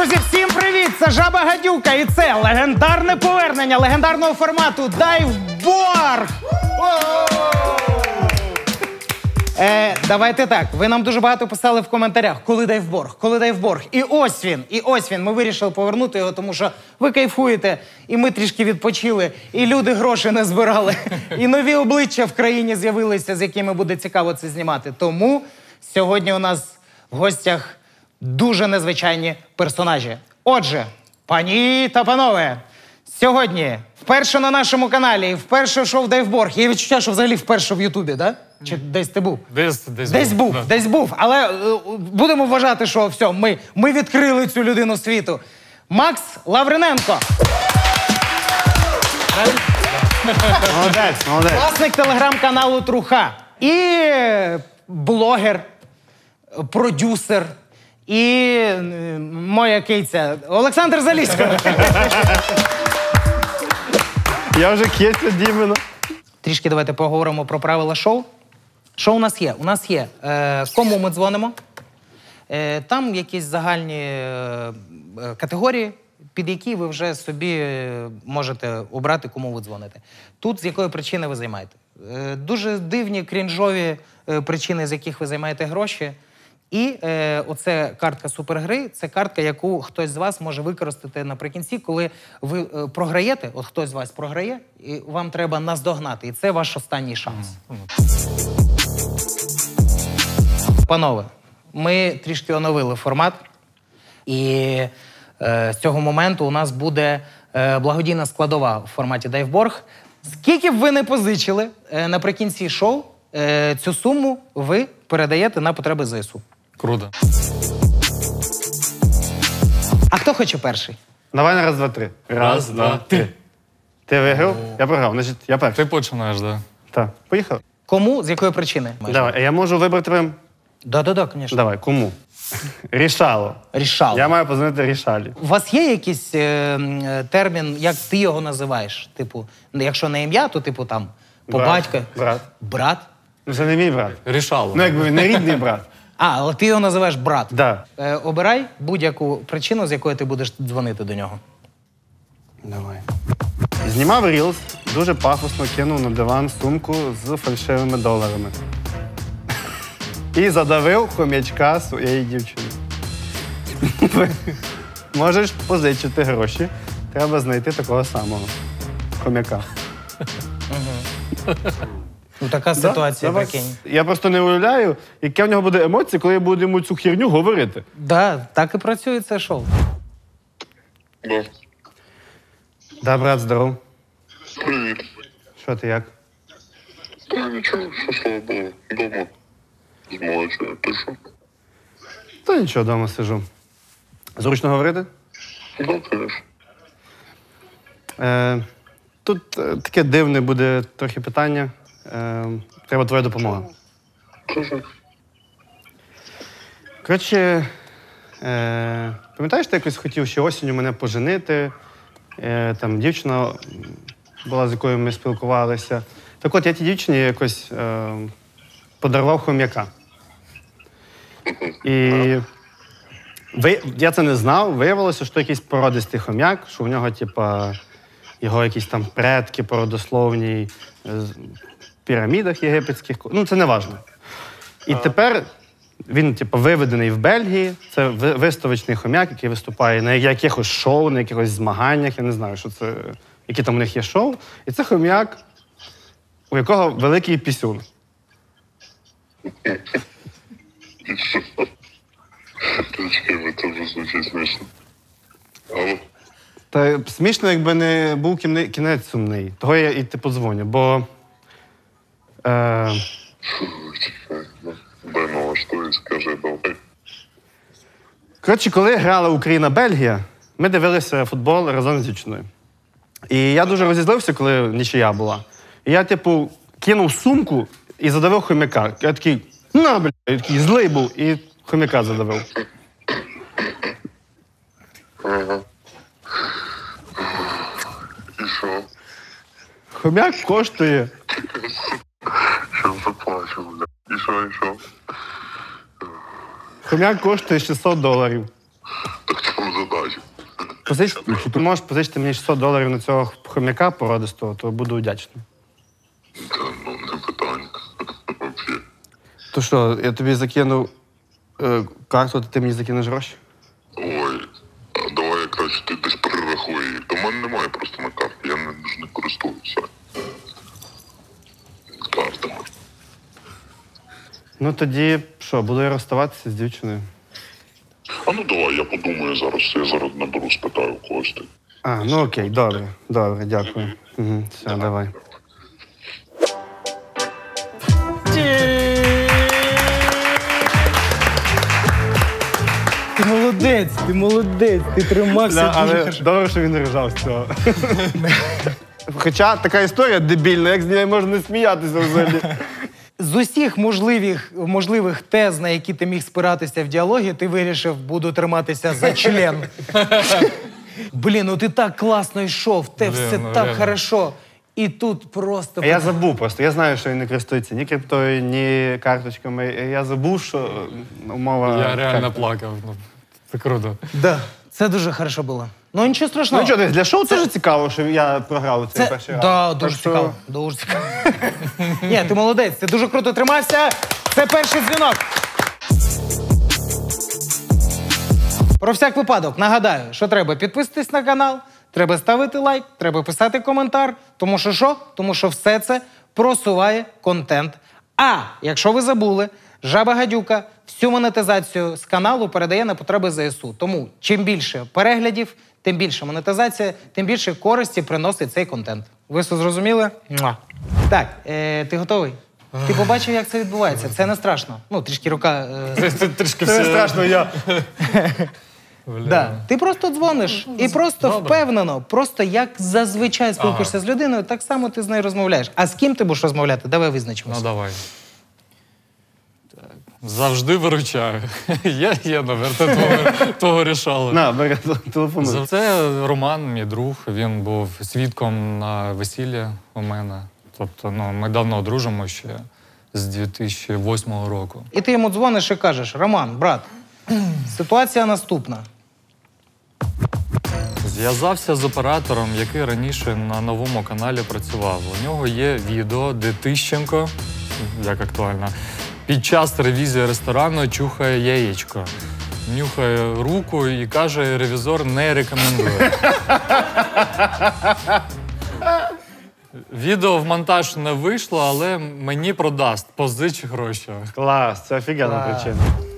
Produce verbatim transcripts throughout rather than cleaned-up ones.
Друзі, всім привіт! Це Жаба Гадюка і це легендарне повернення легендарного формату Дайвборг! Е, давайте так, ви нам дуже багато писали в коментарях, коли Дайвборг, коли Дайвборг. І ось він, і ось він. Ми вирішили повернути його, тому що ви кайфуєте, і ми трішки відпочили, і люди гроші не збирали, і нові обличчя в країні з'явилися, з якими буде цікаво це знімати. Тому сьогодні у нас в гостях дуже незвичайні персонажі. Отже, пані та панове, сьогодні вперше на нашому каналі і вперше шоу Дайвборг. Є відчуття, що взагалі вперше в Ютубі, да? Чи десь ти був? Десь, десь, десь був. був, десь був. Але е, будемо вважати, що все, ми, ми відкрили цю людину світу. Макс Лавриненко. Молодець, молодець. Власник телеграм-каналу Труха. І блогер, продюсер. І е, моя киця Олександр Залісько. Я вже киця Дімена. Трішки давайте поговоримо про правила шоу. Що у нас є? У нас є, е, кому ми дзвонимо, е, там якісь загальні е, категорії, під які ви вже собі можете обрати, кому ви дзвоните. Тут з якої причини ви займаєте. Е, дуже дивні, крінжові е, причини, з яких ви займаєте гроші. І е, оце картка супергри, це картка, яку хтось з вас може використати наприкінці, коли ви е, програєте, от хтось з вас програє, і вам треба наздогнати. І це ваш останній шанс. Панове, ми трішки оновили формат. І е, з цього моменту у нас буде е, благодійна складова в форматі Дайвборг. Скільки б ви не позичили е, наприкінці шоу, е, цю суму ви передаєте на потреби ЗСУ. Круто. А хто хоче перший? Давай на раз, два, три. Раз, два, три. Ти виграв? Я програв, значить я перший. Ти починаєш, так? Да. Так, поїхали. Кому, з якої причини? Давай, а я можу вибрати... Да-да-да, звісно. Давай, кому? Рішало. Рішало. Я маю позвонити Рішалі. У вас є якийсь е, е, термін, як ти його називаєш? Типу, якщо не ім'я, то типу там по Брат. батьку. Брат. Брат? Ну, це не мій брат. Рішало. Ну, якби не рідний брат. А, але ти його називаєш брат. Да. Е, обирай будь-яку причину, з якої ти будеш дзвонити до нього. Давай. Знімав рілс, дуже пафосно кинув на диван сумку з фальшивими доларами. І задавив хомячка своєї дівчини. Можеш позичити гроші. Треба знайти такого самого хомяка. Ну, така ситуація, Давай. прикинь. Я просто не уявляю, яке в нього буде емоції, коли я буду йому цю херню говорити. Да, так і працює це шоу. Да. Да, брат, здоров. Привіт. Що ти, як? Та нічого, що слава Богу, дома. Змовився, ти що? Та нічого, вдома сижу. Зручно говорити? Да, конечно. Е, тут е, таке дивне буде трохи питання. Е, треба твоя допомога. Кажи. Коротше, е, пам'ятаєш, ти якось хотів ще осінню мене поженити? Е, там дівчина була, з якою ми спілкувалися. Так от, я тій дівчині якось е, подарував хом'яка. І ви, я це не знав, виявилося, що якийсь породистий хом'як, що в нього, типа, його якісь там предки породословні в пірамідах єгипетських. Ну, це не важливо. І тепер він, типу, виведений в Бельгії. Це виставочний хом'як, який виступає на якихось шоу, на якихось змаганнях. Я не знаю, що це, які там у них є шоу. І це хом'як, у якого великий пісюн. Чекай, це вже звучить смішно. Алло? Та смішно, якби не був кіне- кінець сумний. Того я і ти подзвоню, бо... Е, Чекай, ну, дай налаштуюсь, скажи, давай. коротше, коли грала Україна-Бельгія, ми дивилися футбол разом з дівчиною. І я дуже розізлився, коли нічия була. І я, типу, кинув сумку і задавив хомяка. Я такий, на, бля, я такий злий був, і хомяка задавив. Ага. І що? Хомяк коштує. Що заплачу, бля. І що, і що? Хомяк коштує шістсот доларів. Так чому задачі. Позич... Ти можеш позичити мені шістсот доларів на цього хомяка породистого, то буду вдячний. Та, ну, не питання. Взагалі. То що, я тобі закину е, карту, то ти мені закинеш гроші? Ой, а давай я краще ти десь перерахуй. Та в мене немає просто на карті, я не, не користуюся картами. Ну тоді, що, буду я розставатися з дівчиною? А ну давай, я подумаю зараз, я зараз наберу, спитаю у когось ти. А, ну окей, добре, добре, дякую. Угу, все, давай. Ти молодець, ти молодець, ти тримався. Да, але добре, що він не ржав з цього. Хоча така історія дебільна, як з неї можна не сміятися взагалі. З усіх можливих, можливих тез, на які ти міг спиратися в діалогі, ти вирішив, буду триматися за член. Блін, ну ти так класно йшов, те Блін, все ну, так реально. хорошо. І тут просто... А я забув просто. Я знаю, що він не користується ні криптою, ні карточками. Я забув, що умова... Я реально карти. плакав. Ну, це круто. Да, це дуже хорошо було. Ну нічого страшного. Ну що, для шоу теж цікаво, що я програв у цей Це, перший раз. да, дуже Так що- цікаво. Дуже цікаво. Ні, ти молодець, ти дуже круто тримався. Це перший дзвінок. Про всяк випадок нагадаю, що треба підписатись на канал, треба ставити лайк, треба писати коментар. Тому що що? Тому що все це просуває контент. А якщо ви забули, Жаба Гадюка всю монетизацію з каналу передає на потреби ЗСУ. Тому чим більше переглядів, тим більше монетизація, тим більше користі приносить цей контент. Ви все зрозуміли? Муа. Так, е, ти готовий? Ти побачив, як це відбувається. Це не страшно. Ну, трішки рука... Е... Це, це трішки Це не все... страшно, я... Бля. Да. Ти просто дзвониш і просто Добре. впевнено, просто як зазвичай спілкуєшся з людиною, так само ти з нею розмовляєш. А з ким ти будеш розмовляти? Давай визначимося. Ну, давай. Так. Завжди виручаю. Є, є, номер, ти того, того рішали. На, бери телефон. За- Це Роман, мій друг. Він був свідком на весіллі у мене. Тобто, ну, ми давно дружимо ще з дві тисячі восьмого року. І ти йому дзвониш і кажеш: Роман, брат, ситуація наступна. Зв'язався з оператором, який раніше на новому каналі працював. У нього є відео, де Тищенко, як актуально, під час ревізії ресторану чухає яєчко. Нюхає руку і каже, ревізор не рекомендує. Відео в монтаж не вийшло, але мені продасть, позич гроші. Клас, це офігенна Клас. причина.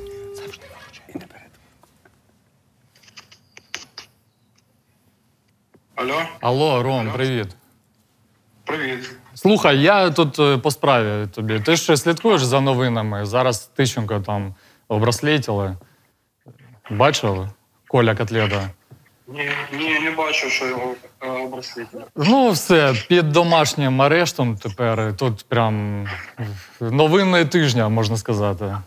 Алло, Алло, Ром, привіт. привіт. Слухай, я тут е, по справі тобі. Ти ж слідкуєш за новинами? Зараз Тищенко там обраслетіли. Бачив? Коля Котлета. Ні, ні, не бачу, що його е, оброслітили. Ну, все, під домашнім арештом тепер. Тут прям новини тижня, можна сказати.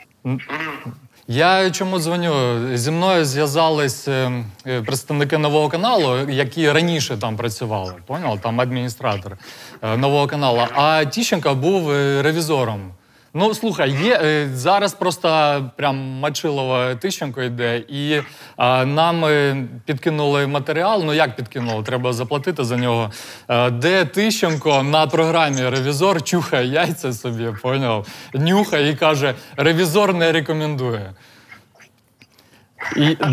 Я чому дзвоню? Зі мною зв'язались е, е, представники нового каналу, які раніше там працювали. Поняв? Там адміністратор е, нового каналу. А Тищенко був е, ревізором. Ну, слухай, є, е, зараз просто прям Мачилова Тищенко йде, і е, нам е, підкинули матеріал, ну як підкинули, треба заплатити за нього, е, де Тищенко на програмі «Ревізор» чухає яйця собі, поняв? Нюхає і каже, ревізор не рекомендує. І...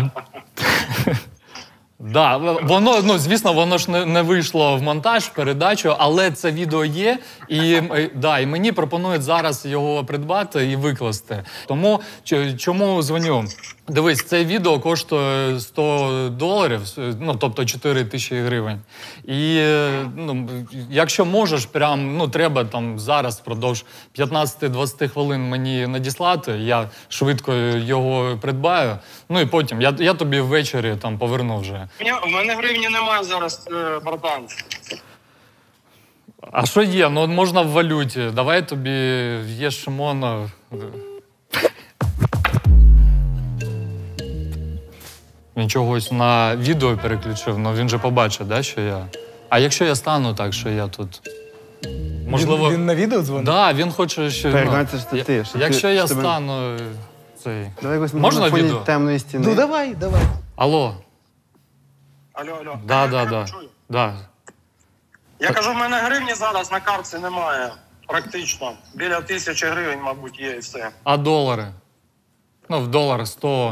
Да, воно, ну, звісно, воно ж не, не вийшло в монтаж, в передачу, але це відео є, і, е, да, і мені пропонують зараз його придбати і викласти. Тому ч- чому дзвоню? Дивись, це відео коштує сто доларів, ну, тобто чотири тисячі гривень. І, е, ну, якщо можеш, прям, ну, треба там зараз впродовж п'ятнадцять-двадцять хвилин мені надіслати, я швидко його придбаю, ну, і потім, я, я тобі ввечері там поверну вже. У мене, у мене гривні немає зараз, е, братан. А що є? Ну, можна в валюті. Давай тобі є шимона. Він чогось на відео переключив, ну він же побачить, да, що я. А якщо я стану так, що я тут. Можливо. Він, він на відео дзвонить? Да, він хоче, що. Так, ну, ну, це ж ти, я- що Якщо ти- я що тебе- стану. Цей. Давай якось Можна на фоні відео? темної стіни. Ну давай, давай. Алло. Алло, алло. Да, Я да, тебе да. чую. Да. Я кажу, в мене гривні зараз на картці немає. Практично. Біля тисячі гривень, мабуть, є і все. А долари? Ну, в долари сто.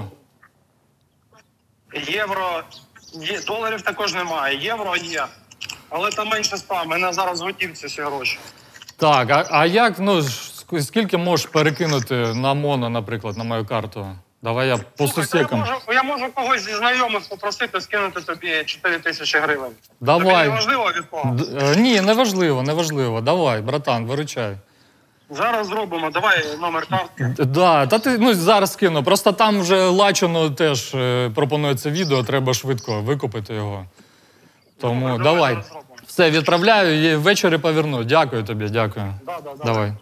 Євро, є, доларів також немає. Євро є. Але там менше ста. У мене зараз в готівці всі гроші. Так, а, а як, ну, ск- скільки можеш перекинути на моно, наприклад, на мою карту? Давай я по Слухай, сусікам. я, можу, я можу когось зі знайомих попросити скинути тобі чотири тисячі гривень. Давай. Тобі не важливо від кого? Д- е, ні, не важливо, не важливо. Давай, братан, виручай. Зараз зробимо. Давай номер картки. Д- Да, та ти ну, зараз скину. Просто там вже Лачину теж е, пропонується відео, треба швидко викупити його. Тому Добре, давай. зараз зробимо. Все, відправляю і ввечері поверну. Дякую тобі, дякую. Да, да, да. Давай.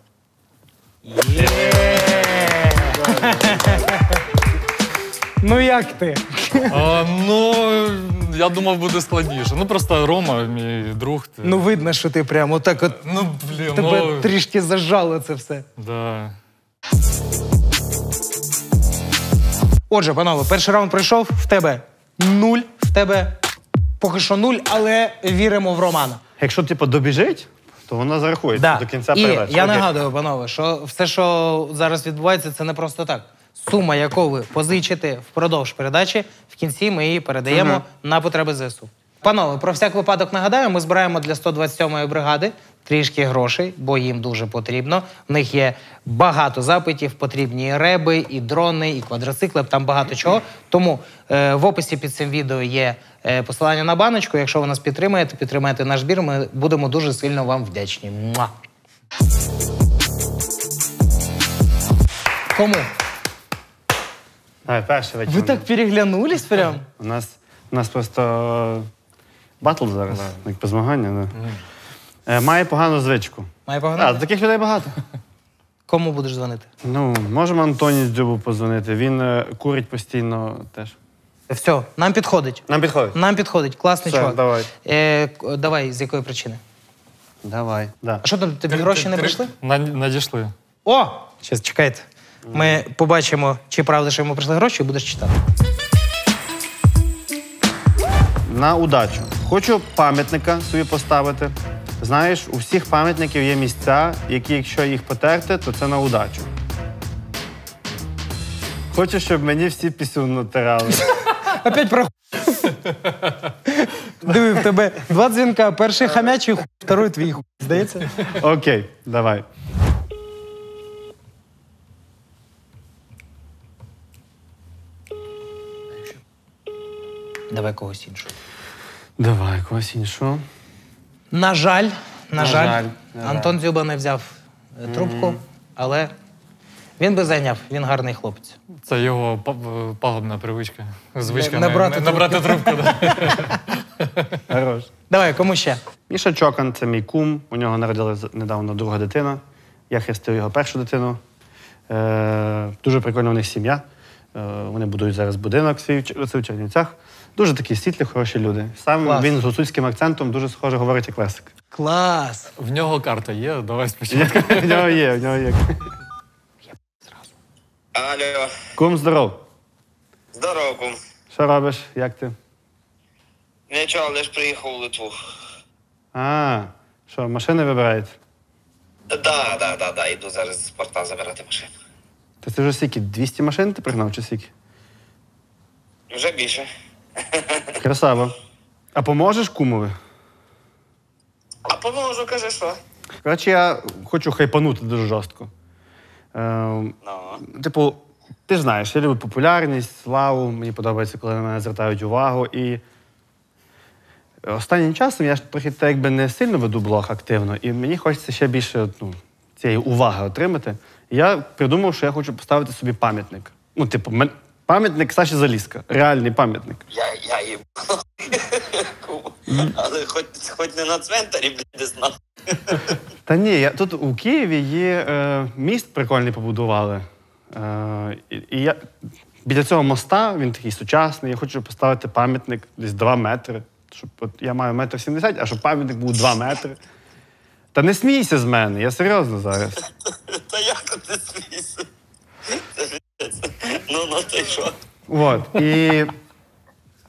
Ну як ти? А, ну, я думав, буде складніше. Ну, просто Рома, мій друг. Ти... Ну видно, що ти прямо отак от ну блін, тебе ну... трішки зажало це все. Да. Отже, панове, перший раунд пройшов, в тебе нуль, в тебе поки що нуль, але віримо в Романа. Якщо, типу, добіжить, то воно зарахується Да. до кінця І передачі. я Окей. нагадую, панове, що все, що зараз відбувається, це не просто так. Сума, яку ви позичите впродовж передачі, в кінці ми її передаємо Ага. на потреби ЗСУ. Панове, про всяк випадок нагадаю, ми збираємо для сто двадцять сьомої бригади трішки грошей, бо їм дуже потрібно. В них є багато запитів, потрібні і реби, і дрони, і квадроцикли, там багато чого. Тому е, в описі під цим відео є е, посилання на баночку. Якщо ви нас підтримаєте, підтримаєте наш збір, ми будемо дуже сильно вам вдячні. Муа! Кому? Давай, перший Ви витягнемо. так переглянулись прям? У нас, у нас просто батл зараз, як по змагання. Да. Е, Має погану звичку. Має А, погано? таких людей багато. Кому будеш дзвонити? Ну, можемо Антоні з Дзюбу позвонити. Він е, курить постійно теж. Все, нам підходить. Нам підходить? Нам підходить. Класний Все, чувак. давай. Е, к- давай, з якої причини? Давай. Да. А що там, тобі гроші не прийшли? На- Надійшли. О! Щас, чекайте. Ми побачимо, чи правда, що йому прийшли гроші, і будеш читати. На удачу. Хочу пам'ятника собі поставити. Знаєш, у всіх пам'ятників є місця, які, якщо їх потерти, то це на удачу. Хочу, щоб мені всі пісюн натирали. Опять про хуй. Диви, в тебе два дзвінка. Перший хамячий хуй, второй твій хуй. Здається? Окей, давай. Давай когось іншого. Давай, когось іншого. На жаль, на, На жаль, жаль, на Антон Дзюба не взяв е, трубку, але він би зайняв, він гарний хлопець. Це його па- е, пагубна привичка. Звичка Не- не брати не брати трубку. Да. Хорош. Давай, кому ще? Міша Чокан, це мій кум. У нього народилася недавно друга дитина. Я хрестив його першу дитину. Е, дуже прикольна у них сім'я. Е, вони будують зараз будинок свій в Чер- це в Чернівцях. Дуже такі світлі, хороші люди. Сам Клас. він з гуцульським акцентом дуже схоже говорить як Лесик. Клас! В нього карта є, давай спочатку. В нього є, в нього є. Алло, Кум, здоров. здорово, кум. Що робиш? Як ти? Нічого, лиш приїхав у Литву. А, що, машини вибираєте? Да, да, да, да, йду зараз з порта забирати машину. Та це вже скільки? двісті машин ти пригнав чи скільки? Вже більше. Красава. А поможеш кумові? А поможу, каже, що? Коротше, я хочу хайпанути дуже жорстко. Е, Ну. Типу, ти ж знаєш, я люблю популярність, славу, мені подобається, коли на мене звертають увагу. І останнім часом я ж трохи так якби не сильно веду блог активно, і мені хочеться ще більше ну, цієї уваги отримати. І я придумав, що я хочу поставити собі пам'ятник. Ну, типу, мен- пам'ятник Саші Залізка. Реальний пам'ятник. Я, я їм. Кум. Але хоч, хоч не на цвинтарі, блядь, десь на. Та ні, я, тут у Києві є е, міст прикольний побудували. Е, і, і я, біля цього моста, він такий сучасний, я хочу поставити пам'ятник десь два метри. Щоб, от, я маю метр сімдесят, а щоб пам'ятник був два метри. Та не смійся з мене, я серйозно зараз. Та як ти смійся? Це пиздець. Ну, ну, ти що? От, і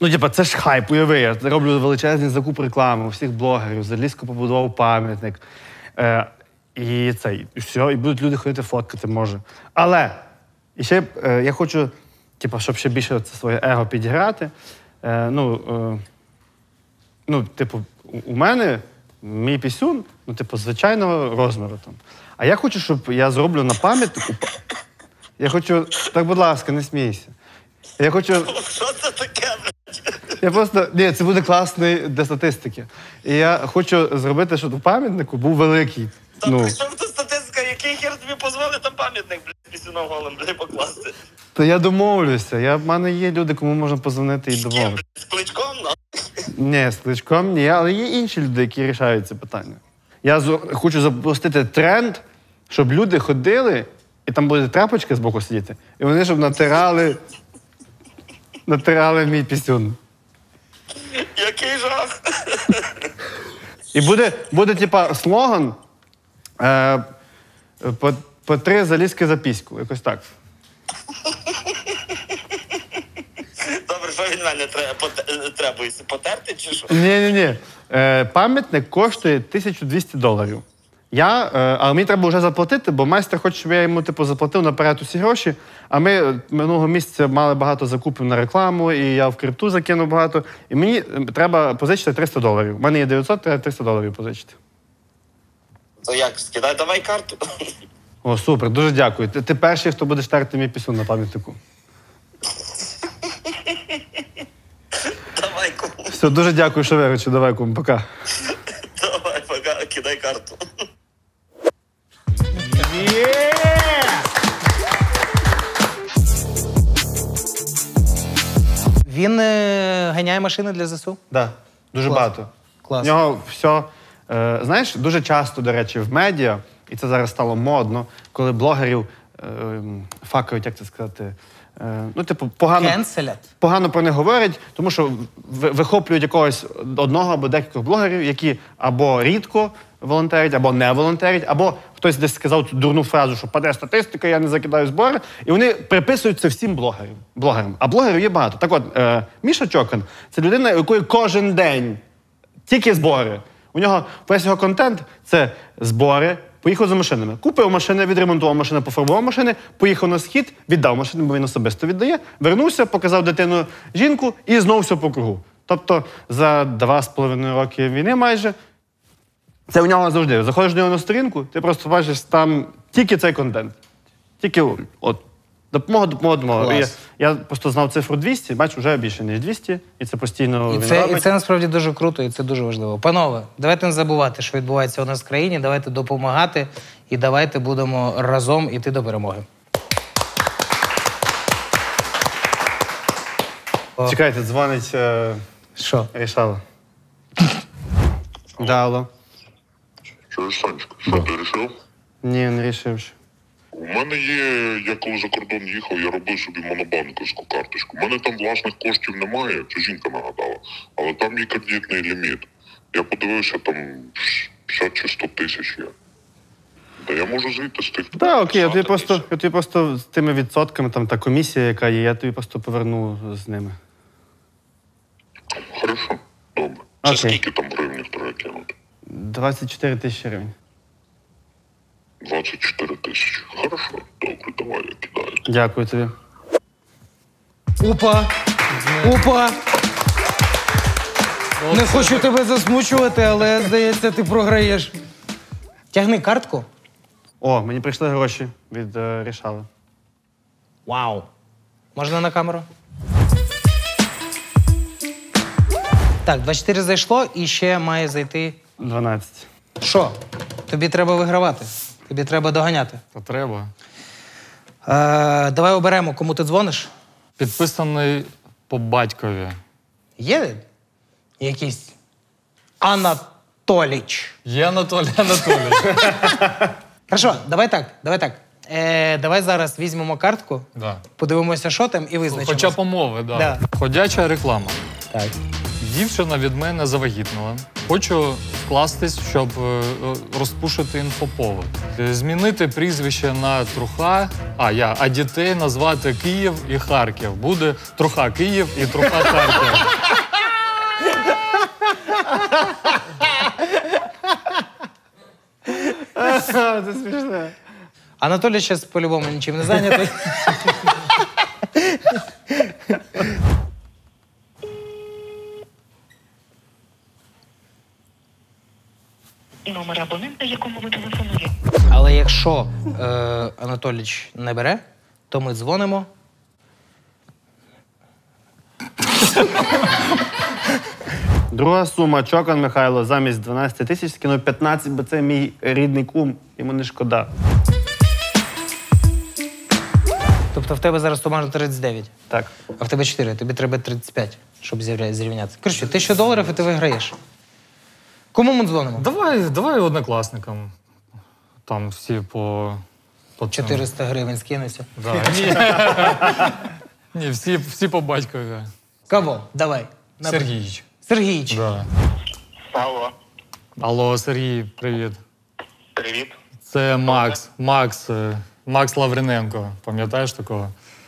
Ну, типа, це ж хайп, уяви, я роблю величезний закуп реклами у всіх блогерів, Залізко побудував пам'ятник. Е, і це, і все, і будуть люди ходити фоткати, може. Але, і ще е, я хочу, типа, щоб ще більше це своє его підіграти. Е, ну, е, ну, типу, у, у мене мій пісюн, ну, типу, звичайного розміру там. А я хочу, щоб я зроблю на пам'ятнику. Я хочу, так, будь ласка, не смійся. Я хочу... Що це таке, блядь? Я просто... Ні, це буде класний для статистики. І я хочу зробити, щоб у пам'ятнику був великий. Та Ну, при чому тут статистика? Який хер тобі дозволить там пам'ятник, блядь, пісюном голим, блядь, покласти? то я домовлюся. Я, в мене є люди, кому можна позвонити і З ким, домовитися. блядь, з Кличком, ну? Ні, з Кличком ні, але є інші люди, які рішають це питання. Я зо- хочу запустити тренд, щоб люди ходили, і там буде тряпочка збоку сидіти, і вони щоб натирали, натирали мій пісюн. Який жах. І буде, буде типа, слоган е, по, по три залізки за піську, якось так. Добре, що від мене треба, поте- треба потерти чи що? Ні-ні-ні. Е, пам'ятник коштує тисячу двісті доларів. Я, е, але мені треба вже заплатити, бо майстер хоче, щоб я йому типу, заплатив наперед усі гроші. А ми е, минулого місяця мали багато закупів на рекламу, і я в крипту закинув багато. І мені е, треба позичити триста доларів. У мене є дев'ятсот, треба триста доларів позичити. То як, скидай, давай карту. О, супер, дуже дякую. Ти, ти перший, хто будеш терти мій пісюн на пам'ятнику. Давай, кому. Все, дуже дякую, що виручив. Давай, кум, пока. Давай, пока, кидай карту. Він е, ганяє машини для ЗСУ? Да, дуже Клас. багато. Клас. В нього все. Е, знаєш, дуже часто, до речі, в медіа, і це зараз стало модно, коли блогерів е, факають, як це сказати, е, ну, типу, погано, Кенселять. погано про них говорять, тому що ви- вихоплюють якогось одного або декількох блогерів, які або рідко волонтерять, або не волонтерять, або хтось десь сказав цю дурну фразу, що паде статистика, я не закидаю збори, і вони приписують це всім блогерам. блогерам. А блогерів є багато. Так от, е, Міша Чокан – це людина, у якої кожен день тільки збори. У нього весь його контент – це збори, поїхав за машинами. Купив машини, відремонтував машини, пофарбував машини, поїхав на схід, віддав машини, бо він особисто віддає, вернувся, показав дитину жінку і знову все по кругу. Тобто за два з половиною роки війни майже це у нього завжди. Заходиш до нього на сторінку, ти просто бачиш там тільки цей контент. Тільки от. Допомога, допомога, допомога. І я, Клас. я просто знав цифру двісті, бачу, вже більше, ніж двісті, і це постійно І він це, робить. і це насправді дуже круто, і це дуже важливо. Панове, давайте не забувати, що відбувається у нас в країні, давайте допомагати, і давайте будемо разом іти до перемоги. О, Чекайте, дзвонить е, що? Рішала. Да, алло. Чуєш, Санечка, що ти рішив? Ні, не рішив ще. У мене є, я коли за кордон їхав, я робив собі монобанківську карточку. У мене там власних коштів немає, це жінка нагадала, але там є кредитний ліміт. Я подивився, там п'ятдесят чи сто тисяч є. Та я можу звідти з тих... Так, окей, я тобі писати просто, десь. я тобі просто з тими відсотками, там та комісія, яка є, я тобі просто поверну з ними. Хорошо, добре. Це Окей. скільки там гривнів треба кинути? двадцять чотири тисячі гривень. двадцять чотири тисячі. Хорошо, добре, давай я кидаю. Дякую тобі. Опа! Опа! Не хочу тебе засмучувати, але, здається, ти програєш. Тягни картку. О, мені прийшли гроші від е, Рішали. Вау. Можна на камеру? Так, двадцять чотири зайшло і ще має зайти. дванадцять. Що? Тобі треба вигравати. Тобі треба доганяти. То треба. Е, давай оберемо, кому ти дзвониш. Підписаний по батькові. Є якийсь Анатоліч. Є Анатолій Анатолійович. Хорошо, давай так, давай так. Е, давай зараз візьмемо картку, Да. подивимося, що там, і визначимо. Хоча б умови, да. Да. Ходяча реклама. Так. Дівчина від мене завагітніла. Хочу вкластись, щоб е, розпушити інфоповод. Е, Змінити прізвище на Труха, а я, а дітей назвати Київ і Харків. Буде Труха Київ і Труха Харків. Це смішно. Анатолій зараз по-любому нічим не зайнятий. Номер абонента, якому ви телефонуєте. Але якщо е, Анатоліч не бере, то ми дзвонимо. Друга сума. Чокан Михайло замість дванадцяти тисяч скинув п'ятнадцять, бо це мій рідний кум, йому не шкода. Тобто в тебе зараз сумарно тридцять дев'ять, Так. а в тебе чотири, тобі треба тридцять п'ять, щоб зрівня- зрівнятися. Коротше, тисяча доларів і ти виграєш. Кому ми дзвонимо? Давай, давай однокласникам. Там всі по... по цьому. чотириста гривень скинуся. Да. Ні, Ні всі, всі по батькові. Кого? Давай. Набери. Сергійович. Сергійович. Да. Алло, Алло, Сергій, привіт. привіт. Це Макс. Макс. е, Макс Лавриненко. Пам'ятаєш такого?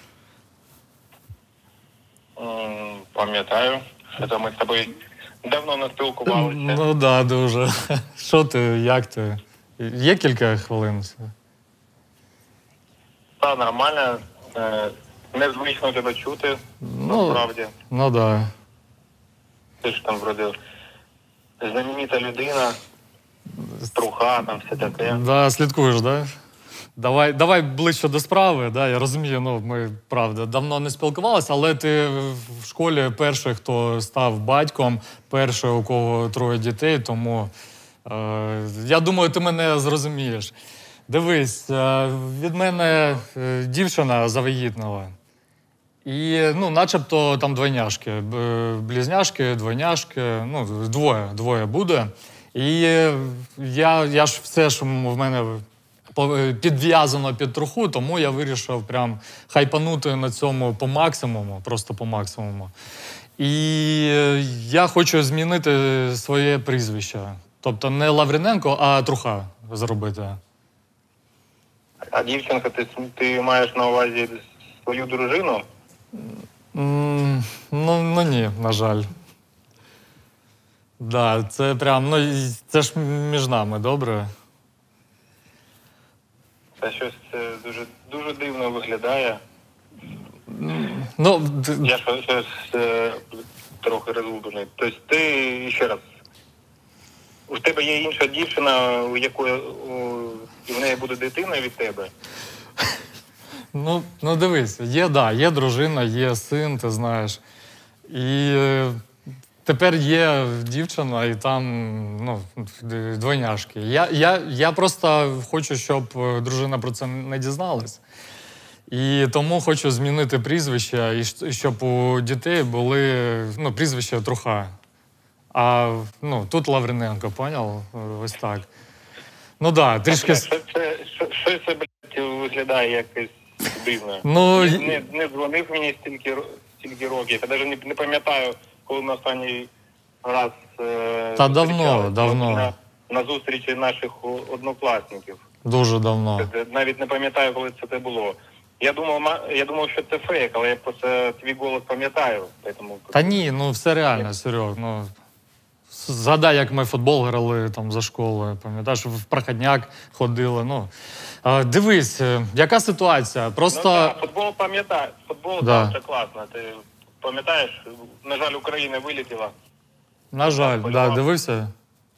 М, Пам'ятаю, що то ми з тобою давно не спілкувалися. Ну так, да, дуже. Що ти, як ти? Є кілька хвилин? Та нормально. Е, Незвично тебе чути, Ну, насправді. ну да. Ти ж там вроде знаменита людина, струха, там все таке. Да, слідкуєш, да? Давай, давай ближче до справи. Да? Я розумію, ну, ми, правда, давно не спілкувалися, але ти в школі перший, хто став батьком, перший, у кого троє дітей, тому е, я думаю, ти мене зрозумієш. Дивись, е, від мене е, дівчина завагітнила. І, ну, начебто там двойняшки, б- близняшки, двойняшки, ну, двоє, двоє буде. І я, я ж все ж в мене по- підв'язано під труху, тому я вирішив прям хайпанути на цьому по максимуму, просто по максимуму. І я хочу змінити своє прізвище. Тобто не Лавриненко, а Труха зробити. А дівчинка, ти, ти маєш на увазі свою дружину? М, Ну, ну ні, на жаль. Да, це прям, ну, і це ж між нами, добре? Це щось це дуже, дуже дивно виглядає. Ну, д- Я щось, щось е, трохи розгублений. Тобто ти, ще раз, у тебе є інша дівчина, у якої у, і в неї буде дитина від тебе? ну, ну дивись, є, да, є дружина, є син, ти знаєш. І е, тепер є дівчина, і там, ну, д- двойняшки. Я, я, я просто хочу, щоб е, дружина про це не дізналась. І тому хочу змінити прізвище, і щ- щоб у дітей були, ну, прізвище Труха. А, ну, тут Лавриненко, поняв? Ось так. Ну, да, трішки... Що це, що, що це, блядь, виглядає якось дивно? Ну, не, не, не дзвонив мені стільки, ро- стільки років. Я навіть не, не пам'ятаю, коли на останній раз е, Та давно, зустрічались. давно. На, на зустрічі наших о- однокласників. Дуже давно. Це- Навіть не пам'ятаю, коли це те було. Я думав, ма- я думав, що це фейк, але я просто твій голос пам'ятаю. Тому... Та ні, ну все реально, Серег. Ну, згадай, як ми в футбол грали там за школою, пам'ятаєш, в проходняк ходили. Ну, а, дивись, е, яка ситуація? Просто. Ну, так, футбол пам'ятаю. Футбол, Да. так, це класно. Ти пам'ятаєш, на жаль, Україна вилетіла. На жаль, Так, да, дивився.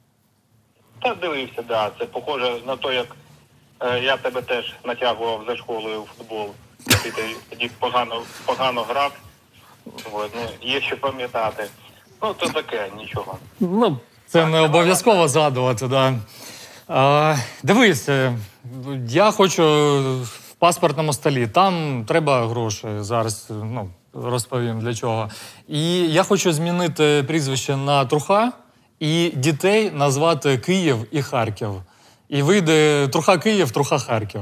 Та дивився, да. Це похоже на те, як е, я тебе теж натягував за школою в футбол. Ти тоді- тоді погано, погано грав. От, ну, є що пам'ятати. Ну, то таке, нічого. Ну, це не обов'язково згадувати, да. А, дивись, е, я хочу в паспортному столі. Там треба гроші. Зараз, ну, розповім для чого. І я хочу змінити прізвище на Труха і дітей назвати Київ і Харків. І вийде Труха Київ, Труха Харків.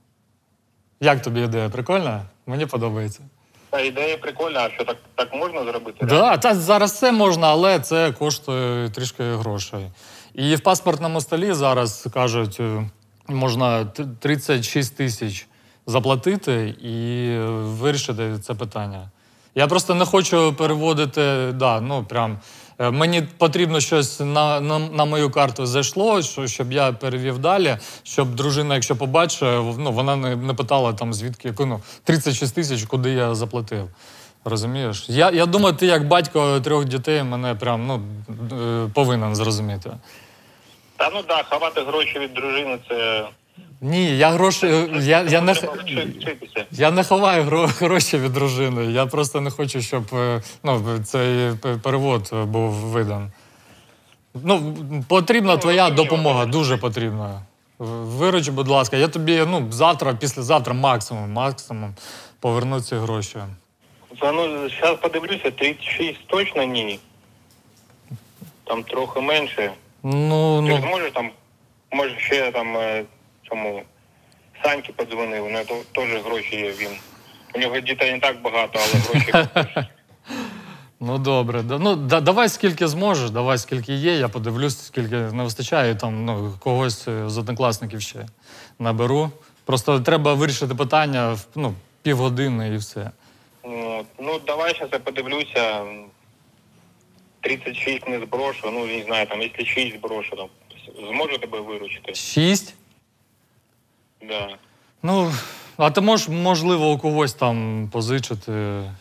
Як тобі ідея? Прикольна? Мені подобається. Та ідея прикольна, а що так, так можна зробити? Да, та зараз все можна, але це коштує трішки грошей. І в паспортному столі зараз кажуть, е, можна т- тридцять шість тисяч заплатити і е, вирішити це питання. Я просто не хочу переводити, да, ну прям. Мені потрібно щось на, на, на мою карту зайшло, що, щоб я перевів далі, щоб дружина, якщо побачить, ну, вона не, не питала там звідки, ну, тридцять шість тисяч, куди я заплатив. Розумієш? Я, я думаю, ти як батько трьох дітей мене прям, ну, повинен зрозуміти. Та ну так, да, ховати гроші від дружини – це... Ні, я гроші, я, я, не, я не ховаю гроші від дружини. Я просто не хочу, щоб ну, цей перевод був видан. Ну, потрібна твоя допомога, дуже потрібна. Вируч, будь ласка, я тобі ну, завтра, післязавтра максимум, максимум поверну ці гроші. Та, ну, зараз подивлюся, тридцять шість точно ні. Там трохи менше. Ну, Ти ну... ж можеш там, може ще там... Тому Саньки подзвонив, у нього теж гроші є він. У нього дітей не так багато, але гроші. Ну добре. Ну да, давай скільки зможеш, давай скільки є, я подивлюсь, скільки не вистачає, там ну, когось з однокласників ще наберу. Просто треба вирішити питання ну, півгодини і все. Ну, ну давай зараз я подивлюся. тридцять шість не зброшу, ну не знаю, там, якщо шість зброшу, там, зможу тебе виручити? шість? Да. Ну, а ти можеш, можливо, у когось там позичити?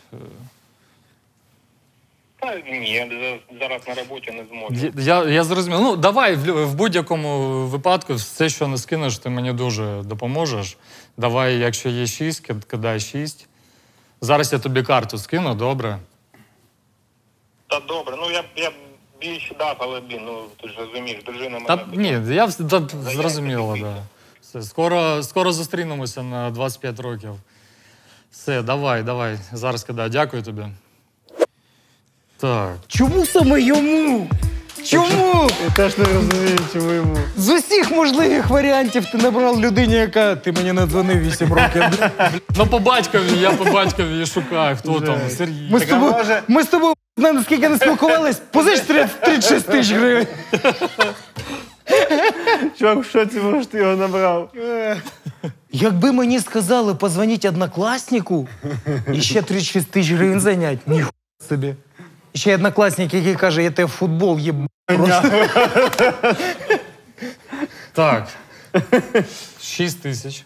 Та ні, я зараз на роботі не зможу. Я, я зрозумів. Ну, давай, в, в будь-якому випадку, все, що не скинеш, ти мені дуже допоможеш. Давай, якщо є шість, кидай шість. Зараз я тобі карту скину, добре? Та добре, ну я, я більше дав, але, блін, ну, ти ж розумієш, дружина мене... Та, ні, я та, зрозуміло, так. Да. Все, скоро, скоро зустрінемося на двадцять п'ять років. Все, давай, давай. Зараз кидаю. Дякую тобі. Так. Чому саме йому? Чому? Я теж не розумію, чому йому. З усіх можливих варіантів ти набрав людині, яка ти мені не дзвонив вісім років. Ну, по батькові, я по батькові шукаю, хто там, Сергій. Ми з тобою, ми з тобою наскільки не спілкувались, позич тридцять шість тисяч гривень. Чувак, в шоці, може, ти його набрав. Якби мені сказали, позвоніть однокласнику і ще тридцять шість тисяч гривень зайнять, ніхуя собі. І ще однокласник, який каже, я тебе в футбол їб... Так. Шість тисяч.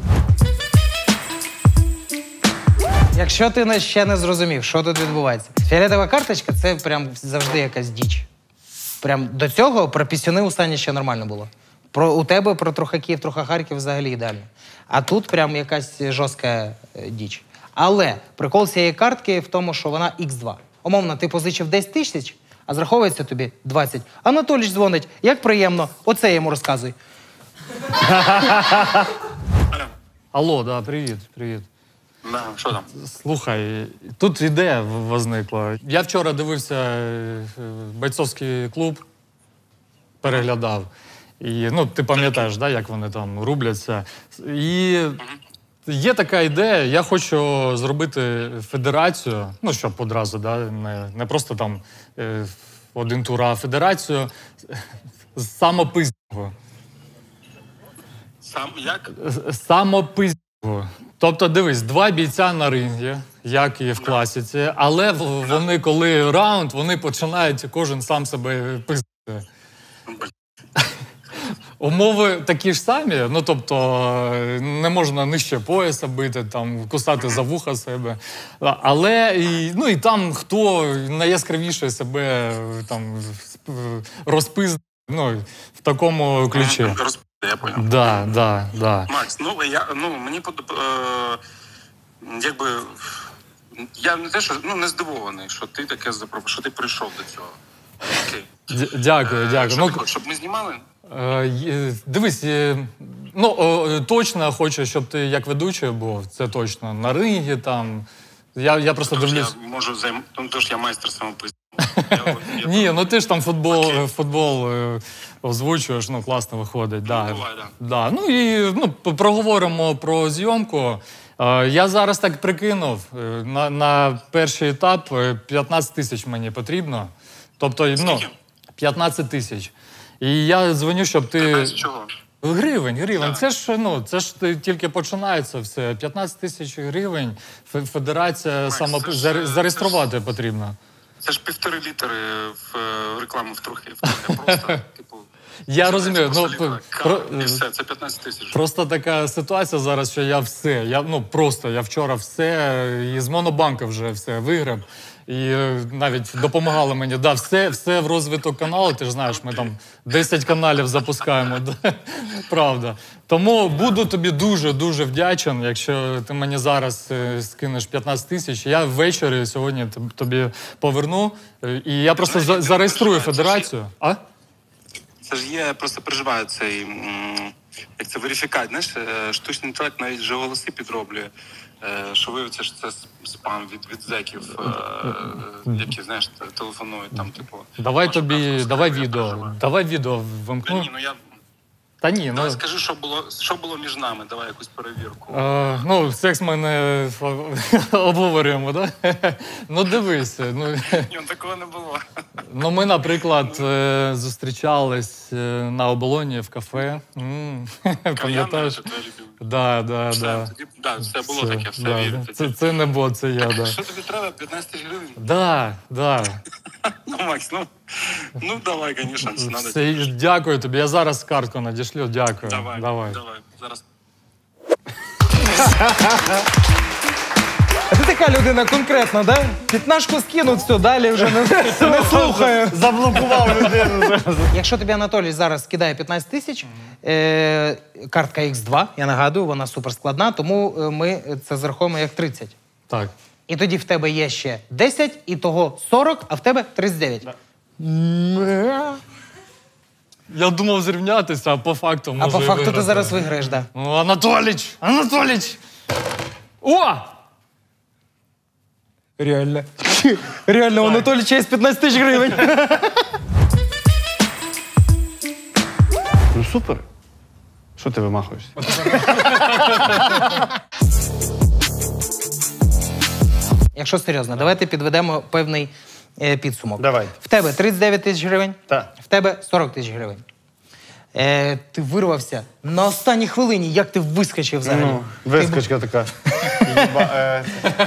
Якщо ти ще не зрозумів, що тут відбувається. Фіолетова карточка – це прям завжди якась діч. Прям до цього про пісюни у Сані ще нормально було. Про, у тебе про трохи Київ, трохи Харків взагалі ідеально. А тут прям якась жорстка е, діч. Але прикол цієї картки в тому, що вона ікс два. Умовно, ти позичив десять тисяч, а зраховується тобі двадцять. Анатоліч дзвонить. Як приємно. Оце йому розказуй. Алло, да, привіт, привіт. Да, що там? Слухай, тут ідея возникла. Я вчора дивився бойцовський клуб, переглядав. І, ну, ти пам'ятаєш, да, як вони там рубляться. І є така ідея, я хочу зробити федерацію, ну, щоб одразу, да, не, не просто там е, один тур, а федерацію самопиздього. Сам як? Самопиздього. Тобто, дивись, два бійця на рингі, як і в класіці, але вони, коли раунд, вони починають кожен сам себе пиздити. Умови такі ж самі, ну, тобто, не можна нижче пояса бити, там, кусати за вуха себе. Але, і, ну, і там, хто найяскравіше себе там розпиздить, ну, в такому ключі. Я понял. Да, да, да. Макс, ну, я, ну, мені, е, якби, я не те, що, ну, не здивований, що ти таке запропонував, що ти прийшов до цього. Окей. Д- дякую, дякую. Що Ну, ти хочеш, щоб ми знімали? Е, є- Дивись, е, ну, о, точно хочу, щоб ти як ведучий був, це точно. На рингі там. Я, я просто Тож дивлюсь. я можу займ... Ну, тож я майстер самопиздів. Ні, ну ти ж там футбол, Окей. футбол е, озвучуєш, ну класно виходить. Да. Ну, буває, да. Да. Ну і ну, п- проговоримо про зйомку. Е, Я зараз так прикинув, е, на, на перший етап е, п'ятнадцять тисяч мені потрібно. Тобто, ну, Скільки? п'ятнадцять тисяч. І я дзвоню, щоб ти... З чого? Гривень, гривень. Це ж, ну, це ж тільки починається все. п'ятнадцять тисяч гривень федерація сама це ж- зареєструвати це ж- потрібно. Це ж півтори літери в е, рекламу в трохи. В трохи просто, типу... Я це розумію, просто ну, літера. про- Кава, і все, це п'ятнадцять тисяч. Просто така ситуація зараз, що я все, я, ну просто, я вчора все, і з Монобанка вже все виграв. І е, навіть допомагали мені. Да, все, все в розвиток каналу, ти ж знаєш, ми там десять каналів запускаємо. Да? Правда. Тому буду тобі дуже-дуже вдячен, якщо ти мені зараз е, скинеш п'ятнадцять тисяч. Я ввечері сьогодні тоб- тобі поверну. Е, І я просто за- зареєструю федерацію. А? Це ж є, просто переживаю цей, м, як це, верифікат, знаєш, е, штучний інтелект навіть вже голоси підроблює, е, що виявиться, що це спам від, від зеків, е, які, знаєш, те- телефонують там, типу... Давай «Ваша тобі, картка давай сканує», я відео, переживаю. давай відео Та вимкну. ні, ну я... Та ні, ну... Давай скажи, що було, що було між нами, давай якусь перевірку. Е, ну, секс ми не обговорюємо, так? Да? Ну, дивись. Ну, Ні, такого не було. ну, ми, наприклад, е, зустрічались е, на оболоні в кафе. М, Пам'ятаєш? Це твоя любима. Да, да, Все, да. тоді, да, все було Все, таке, все да. вірю. Це, тоді. це не бот, це я, да. Що тобі треба? п'ятнадцять тисяч гривень? Да, да. Ну, Макс, ну, ну давай, звісно, це треба. Все, дякую тобі. Я зараз картку надішлю. Дякую. Давай, Давай. давай, зараз. А ти така людина конкретна, да? П'ятнашку скинуть, все, далі вже не, не слухаю. Заблокував людину. Якщо тобі Анатолій зараз скидає п'ятнадцять тисяч, е, картка ікс два, я нагадую, вона суперскладна, тому е, ми це зараховуємо як тридцять. Так. І тоді в тебе є ще десять, і того сорок, а в тебе тридцять дев'ять. Я думав зрівнятися, а по факту А може по і факту ти виграти. зараз виграєш, так. Да. Ну, Анатоліч! Анатоліч! О! Реально. Реально, у Анатолійча є п'ятнадцять тисяч гривень. Ну супер. Що ти вимахуєшся? Якщо серйозно, давайте підведемо певний е, підсумок. Давай. В тебе тридцять дев'ять тисяч гривень, Так. в тебе сорок тисяч гривень. Е, ти вирвався на останній хвилині, як ти вискочив взагалі. Ну, вискочка така. Єба- е,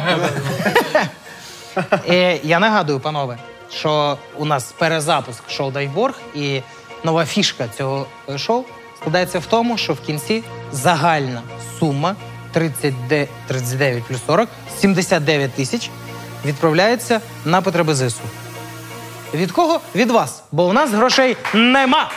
Е, я нагадую, панове, що у нас перезапуск шоу «Дай борг», і нова фішка цього е, шоу складається в тому, що в кінці загальна сума тридцять дев'ять плюс сорок, сімдесят дев'ять тисяч відправляється на потреби ЗСУ. Від кого? Від вас, бо у нас грошей нема.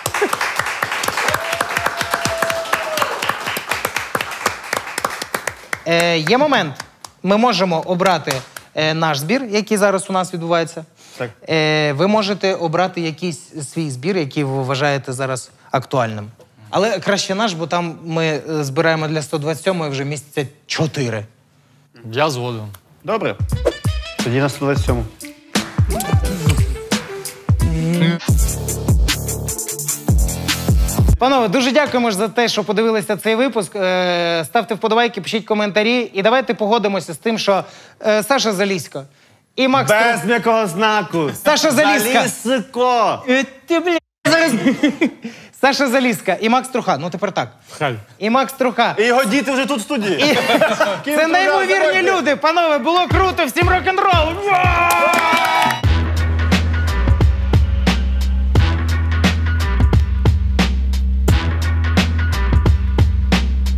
Е, є момент. Ми можемо обрати е, наш збір, який зараз у нас відбувається. Так. Е, ви можете обрати якийсь свій збір, який ви вважаєте зараз актуальним. Але краще наш, бо там ми е, збираємо для сто двадцять сьомої вже місяця чотири. Я згоден. Добре. Тоді на сто двадцять сьому. Панове, дуже дякуємо ж за те, що подивилися цей випуск. Е, ставте вподобайки, пишіть коментарі. І давайте погодимося з тим, що е, Саша Залізько і Макс... Без м'якого знаку. Саша Залізька. Залізко. Е, Ти, бля, зараз... Саша Залізька і Макс Труха. Ну, тепер так. Хай. І Макс Труха. І його діти вже тут в студії. Це неймовірні люди. Панове, було круто. Всім рок-н-рол. Вау!